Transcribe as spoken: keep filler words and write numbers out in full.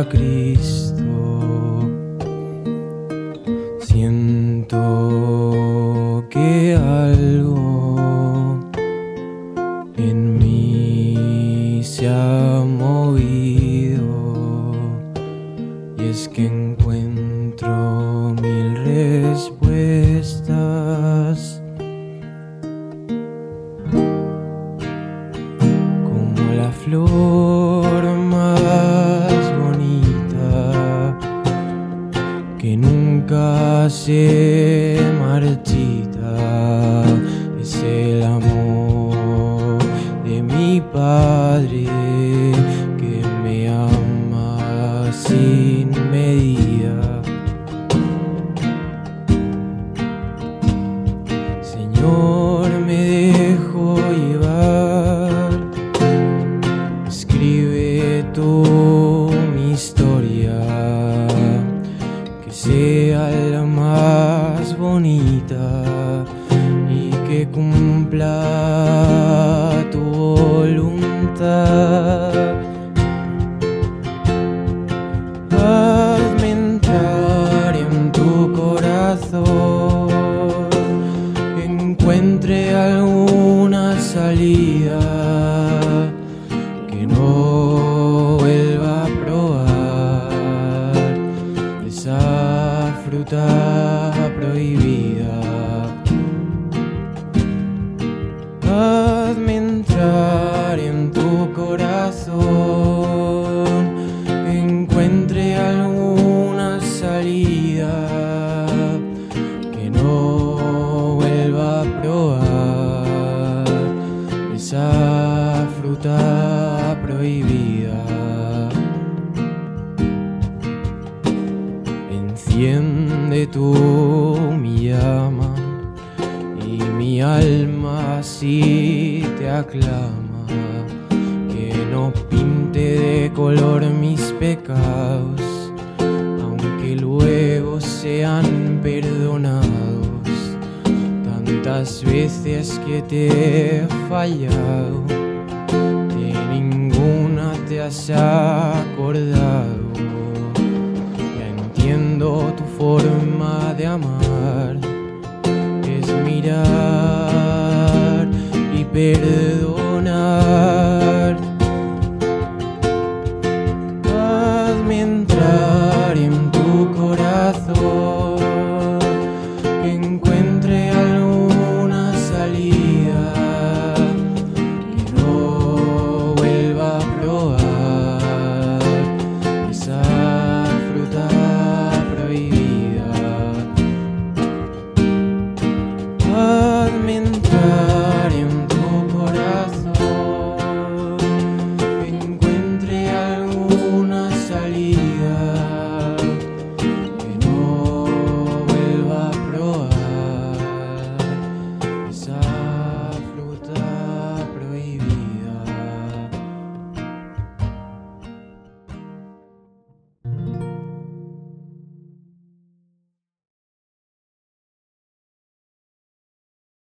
Cristo. Siento que algo en mí se ha movido, y es que encuentro mil respuestas, como la flor más bonita que nunca se marchita. Es el amor de mi Padre que me ama sin medida. Señor, me dejo llevar, escribe tú mi historia, que sea la más bonita y que cumpla tu voluntad. Hazme entrar en tu corazón, encuentre alguna salida, que no vuelva a probar esa fruta prohibida. Hazme entrar en tu corazón, encuentre alguna salida, que no vuelva a probar esa fruta prohibida. Enciende tú mi llama y mi alma así te aclama, que no pinte de color mis pecados, aunque luego sean perdonados. Tantas veces que te he fallado, de ninguna te has acordado. Ya entiendo tu forma de amar, es mirar y perdonar. Hazme entrar en tu corazón,